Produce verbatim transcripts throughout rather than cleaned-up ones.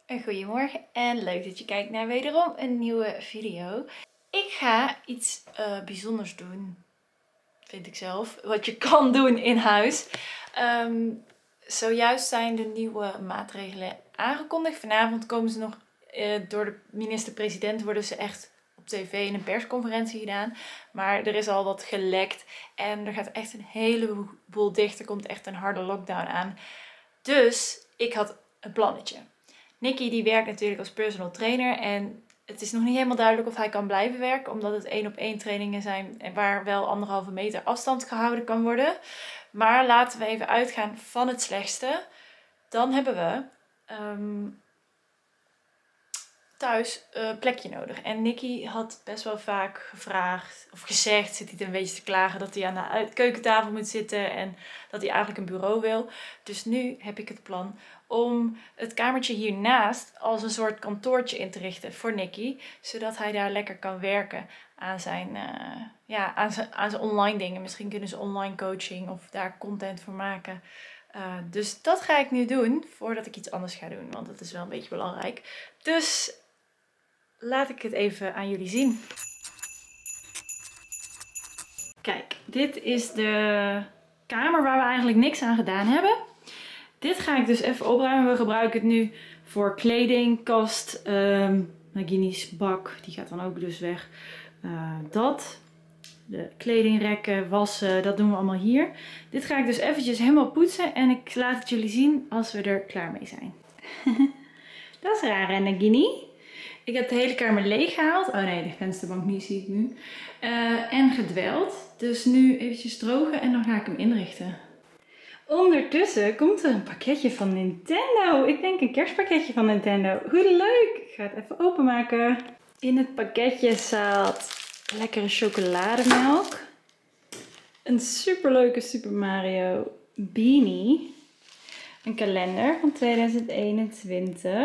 Een goedemorgen en leuk dat je kijkt naar wederom een nieuwe video. Ik ga iets uh, bijzonders doen, vind ik zelf, wat je kan doen in huis. Um, zojuist zijn de nieuwe maatregelen aangekondigd. Vanavond komen ze nog, uh, door de minister-president worden ze echt op tv in een persconferentie gedaan. Maar er is al wat gelekt en er gaat echt een heleboel dicht. Er komt echt een harde lockdown aan. Dus ik had een plannetje. Nicky die werkt natuurlijk als personal trainer en het is nog niet helemaal duidelijk of hij kan blijven werken. Omdat het één op één trainingen zijn waar wel anderhalve meter afstand gehouden kan worden. Maar laten we even uitgaan van het slechtste. Dan hebben we um, thuis een plekje nodig. En Nicky had best wel vaak gevraagd of gezegd, zit hij een beetje te klagen, dat hij aan de keukentafel moet zitten en dat hij eigenlijk een bureau wil. Dus nu heb ik het plan om het kamertje hiernaast als een soort kantoortje in te richten voor Nicky. Zodat hij daar lekker kan werken aan zijn, uh, ja, aan zijn, aan zijn online dingen. Misschien kunnen ze online coaching of daar content voor maken. Uh, dus dat ga ik nu doen voordat ik iets anders ga doen. Want dat is wel een beetje belangrijk. Dus laat ik het even aan jullie zien. Kijk, dit is de kamer waar we eigenlijk niks aan gedaan hebben. Dit ga ik dus even opruimen. We gebruiken het nu voor kleding, kast, um, Nagini's bak, die gaat dan ook dus weg. Uh, dat, de kledingrekken, wassen, dat doen we allemaal hier. Dit ga ik dus eventjes helemaal poetsen en ik laat het jullie zien als we er klaar mee zijn. Dat is raar, hè, Nagini? Ik heb de hele kamer leeg gehaald. Oh nee, de vensterbank niet, zie ik nu. Uh, en gedweld. Dus nu eventjes drogen en dan ga ik hem inrichten. Ondertussen komt er een pakketje van Nintendo. Ik denk een kerstpakketje van Nintendo. Hoe leuk! Ik ga het even openmaken. In het pakketje zat lekkere chocolademelk. Een superleuke Super Mario beanie. Een kalender van tweeduizend eenentwintig.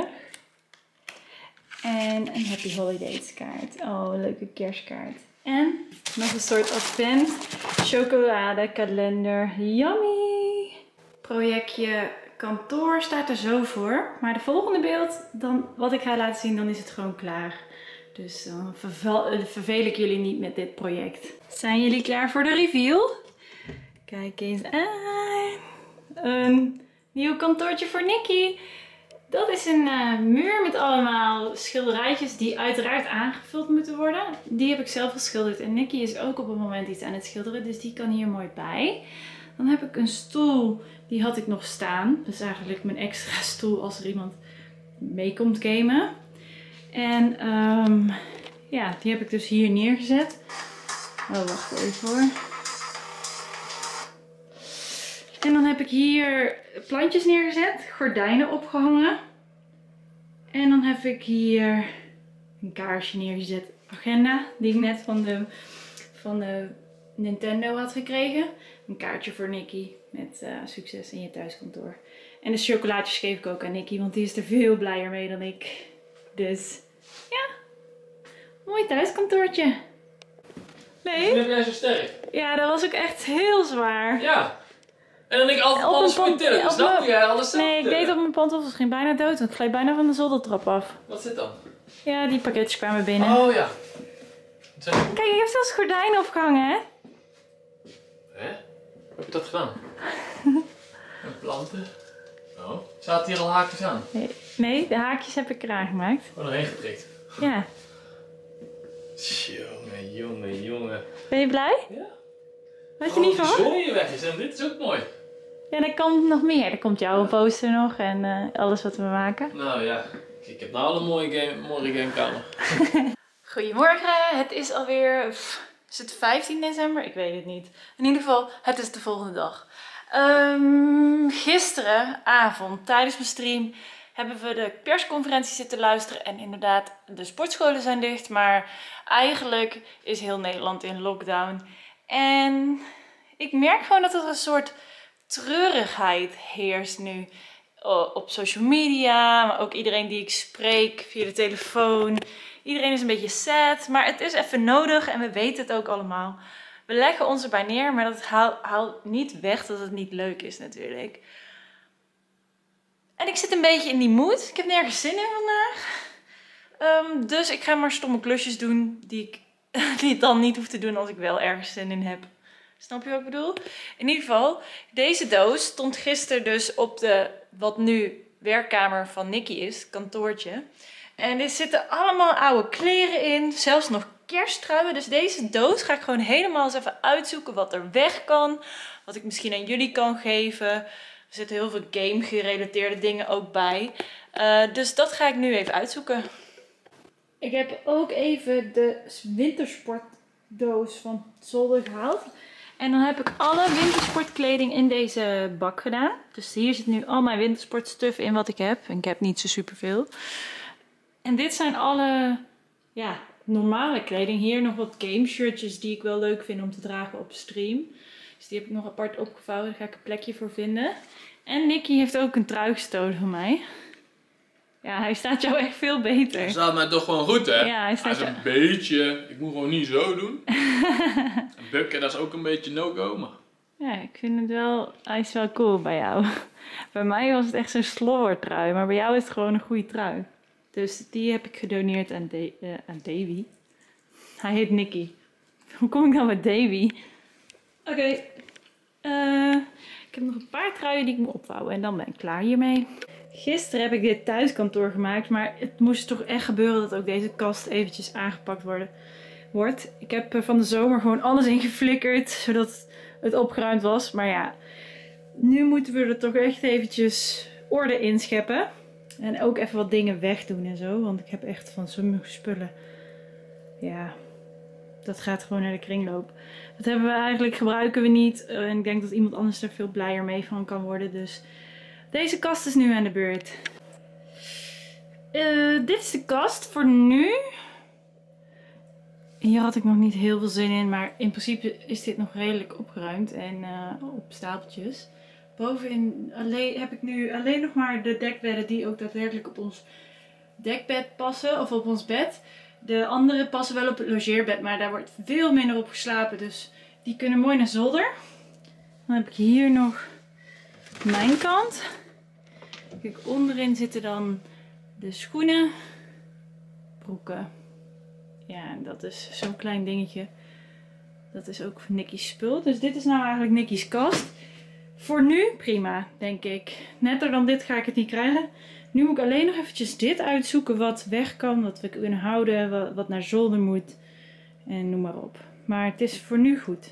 En een Happy Holidays kaart. Oh, een leuke kerstkaart. En nog een soort advent chocolade kalender. Yummy! Projectje kantoor staat er zo voor. Maar de volgende beeld, dan, wat ik ga laten zien, dan is het gewoon klaar. Dus dan vervel, vervel ik jullie niet met dit project. Zijn jullie klaar voor de reveal? Kijk eens aan. Een nieuw kantoortje voor Nicky. Dat is een uh, muur met allemaal schilderijtjes die uiteraard aangevuld moeten worden. Die heb ik zelf geschilderd en Nicky is ook op het moment iets aan het schilderen, dus die kan hier mooi bij. Dan heb ik een stoel, die had ik nog staan. Dus eigenlijk mijn extra stoel als er iemand mee komt gamen. En um, ja, die heb ik dus hier neergezet. Oh, wacht even hoor. En dan heb ik hier plantjes neergezet, gordijnen opgehangen. En dan heb ik hier een kaarsje neergezet, agenda, die ik net van de, van de Nintendo had gekregen. Een kaartje voor Nicky met uh, succes in je thuiskantoor. En de chocolaatjes geef ik ook aan Nicky, want die is er veel blijer mee dan ik. Dus ja, mooi thuiskantoortje. Nee? Ben jij zo sterk? Ja, dat was ook echt heel zwaar. Ja. En dan denk ik altijd alles voor je tillen. Dus dan doe jij alles zelf. Nee, ik deed op mijn pantoffels. Het ging bijna dood. Want ik gleed bijna van de zoldertrap af. Wat zit dan? Ja, die pakketjes kwamen binnen. Oh ja. Kijk, ik heb zelfs gordijnen opgehangen, hè? Hè? Hoe heb je dat gedaan? En planten. Oh. Zaten hier al haakjes aan? Nee, nee, de haakjes heb ik eraan gemaakt. Oh, doorheen geprikt. Ja. Jongen, jongen, jongen. Ben je blij? Ja. Had je niet verwacht? Oh, die weg is en dit is ook mooi. Ja, er komt nog meer. Er komt jouw poster nog en uh, alles wat we maken. Nou ja, ik heb nou al een mooie, game, mooie gamekamer. Goedemorgen, het is alweer, is het vijftien december? Ik weet het niet. In ieder geval, het is de volgende dag. Um, gisteravond, tijdens mijn stream, hebben we de persconferentie zitten luisteren. En inderdaad, de sportscholen zijn dicht, maar eigenlijk is heel Nederland in lockdown. En ik merk gewoon dat er een soort treurigheid heerst nu op social media, maar ook iedereen die ik spreek via de telefoon. Iedereen is een beetje sad, maar het is even nodig en we weten het ook allemaal. We leggen ons erbij neer, maar dat haalt, haalt niet weg dat het niet leuk is natuurlijk. En ik zit een beetje in die mood. Ik heb nergens zin in vandaag. Um, dus ik ga maar stomme klusjes doen die ik, die ik dan niet hoef te doen als ik wel ergens zin in heb. Snap je wat ik bedoel? In ieder geval, deze doos stond gisteren dus op de, wat nu werkkamer van Nicky is, kantoortje. En er zitten allemaal oude kleren in, zelfs nog kersttruien. Dus deze doos ga ik gewoon helemaal eens even uitzoeken wat er weg kan. Wat ik misschien aan jullie kan geven. Er zitten heel veel game gerelateerde dingen ook bij. Uh, dus dat ga ik nu even uitzoeken. Ik heb ook even de wintersportdoos van Zolder gehaald. En dan heb ik alle wintersportkleding in deze bak gedaan. Dus hier zit nu al mijn wintersportstuff in wat ik heb. En ik heb niet zo superveel. En dit zijn alle ja, normale kleding. Hier nog wat game shirtjes die ik wel leuk vind om te dragen op stream. Dus die heb ik nog apart opgevouwen. Daar ga ik een plekje voor vinden. En Nicky heeft ook een trui gestolen van mij. Ja, hij staat jou echt veel beter. Hij staat mij toch gewoon goed, hè? Ja, hij staat hij is een jou... beetje... Ik moet gewoon niet zo doen. En bukken, dat is ook een beetje no-go, maar... Ja, ik vind het wel... Hij is wel cool bij jou. Bij mij was het echt zo'n slobbertrui. Maar bij jou is het gewoon een goede trui. Dus die heb ik gedoneerd aan, De uh, aan Davy. Hij heet Nicky. Hoe kom ik dan met Davy? Oké. Okay. Uh, ik heb nog een paar truien die ik moet opvouwen. En dan ben ik klaar hiermee. Gisteren heb ik dit thuiskantoor gemaakt. Maar het moest toch echt gebeuren dat ook deze kast eventjes aangepakt worden, wordt. Ik heb uh, van de zomer gewoon alles ingeflikkerd. Zodat het opgeruimd was. Maar ja, nu moeten we er toch echt eventjes orde inscheppen. En ook even wat dingen wegdoen en zo. Want ik heb echt van sommige spullen... Ja, dat gaat gewoon naar de kringloop. Dat hebben we eigenlijk, gebruiken we niet. Uh, en ik denk dat iemand anders er veel blijer mee van kan worden. Dus deze kast is nu aan de beurt. Uh, dit is de kast voor nu. Hier had ik nog niet heel veel zin in. Maar in principe is dit nog redelijk opgeruimd. En uh, op stapeltjes. Bovenin alleen, heb ik nu alleen nog maar de dekbedden die ook daadwerkelijk op ons dekbed passen. Of op ons bed. De andere passen wel op het logeerbed. Maar daar wordt veel minder op geslapen. Dus die kunnen mooi naar zolder. Dan heb ik hier nog mijn kant. Kijk, onderin zitten dan de schoenen. Broeken. Ja, en dat is zo'n klein dingetje. Dat is ook voor Nicky's spul. Dus dit is nou eigenlijk Nicky's kast. Voor nu prima, denk ik. Netter dan dit ga ik het niet krijgen. Nu moet ik alleen nog eventjes dit uitzoeken wat weg kan. Wat we kunnen houden, wat, wat naar zolder moet. En noem maar op. Maar het is voor nu goed.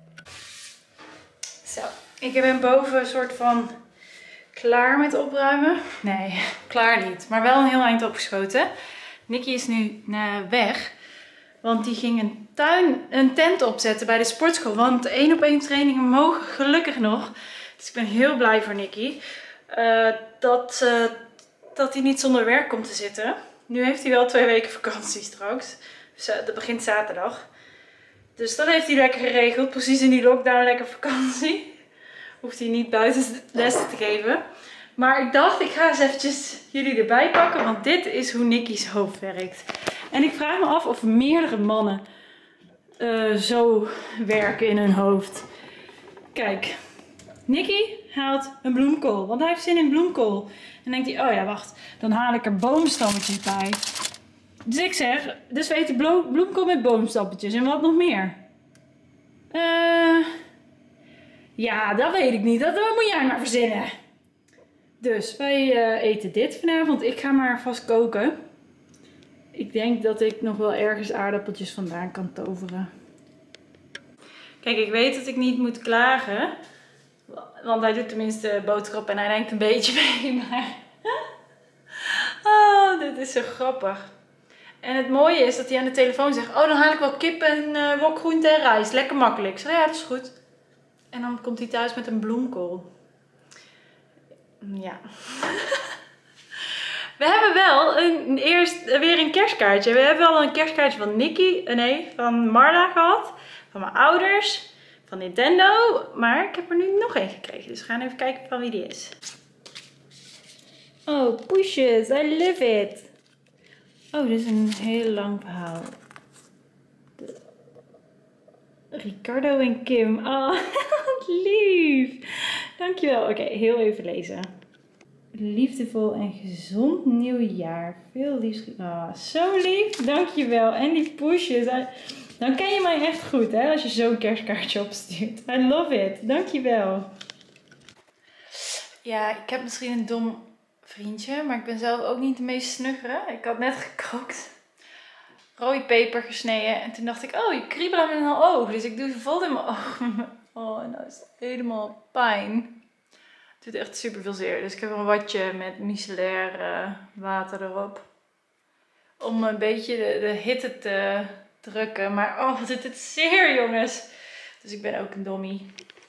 Zo, ik ben boven een soort van klaar met opruimen. Nee, klaar niet. Maar wel een heel eind opgeschoten. Nicky is nu naar weg. Want die ging een, tuin, een tent opzetten bij de sportschool. Want één op één trainingen mogen gelukkig nog. Dus ik ben heel blij voor Nicky. Uh, dat, uh, dat hij niet zonder werk komt te zitten. Nu heeft hij wel twee weken vakantie straks. Dus, uh, dat begint zaterdag. Dus dat heeft hij lekker geregeld. Precies in die lockdown lekker vakantie. Hoeft hij niet buiten lessen te geven. Maar ik dacht, ik ga eens eventjes jullie erbij pakken. Want dit is hoe Nicky's hoofd werkt. En ik vraag me af of meerdere mannen uh, zo werken in hun hoofd. Kijk, Nicky haalt een bloemkool. Want hij heeft zin in bloemkool. En dan denkt hij, oh ja, wacht. Dan haal ik er boomstammetjes bij. Dus ik zeg, dus we eten bloemkool met boomstammetjes. En wat nog meer? Uh, ja, dat weet ik niet. Dat, dat moet jij maar verzinnen. Dus wij uh, eten dit vanavond. Ik ga maar vast koken. Ik denk dat ik nog wel ergens aardappeltjes vandaan kan toveren. Kijk, ik weet dat ik niet moet klagen. Want hij doet tenminste boodschap en hij denkt een beetje mee. Maar... oh, dit is zo grappig. En het mooie is dat hij aan de telefoon zegt... oh, dan haal ik wel kip en uh, wok groente en rijst. Lekker makkelijk. Ik zeg, ja, dat is goed. En dan komt hij thuis met een bloemkool. Ja... We hebben wel een, eerst weer een kerstkaartje. We hebben wel een kerstkaartje van Nicky, nee, van Marla gehad. Van mijn ouders, van Nintendo. Maar ik heb er nu nog één gekregen. Dus we gaan even kijken van wie die is. Oh, Poesjes, I love it. Oh, dit is een heel lang verhaal. De... Ricardo en Kim. Oh, wat lief. Dankjewel. Oké, okay, heel even lezen. liefdevol en gezond nieuwjaar. Veel liefs. Oh, zo lief. Dankjewel. En die poesjes. Dan ken je mij echt goed, hè? Als je zo'n kerstkaartje opstuurt. I love it. Dankjewel. Ja, ik heb misschien een dom vriendje. Maar ik ben zelf ook niet de meest snuggere. Ik had net gekookt. Rode peper gesneden. En toen dacht ik, oh, je kriebelt met een oog. Dus ik doe ze vol in mijn oog. Oh, en nou is het helemaal pijn. Het doet echt super veel zeer. Dus ik heb een watje met micellair uh, water erop. Om een beetje de, de hitte te drukken. Maar oh, wat doet het zeer, jongens. Dus ik ben ook een dommie.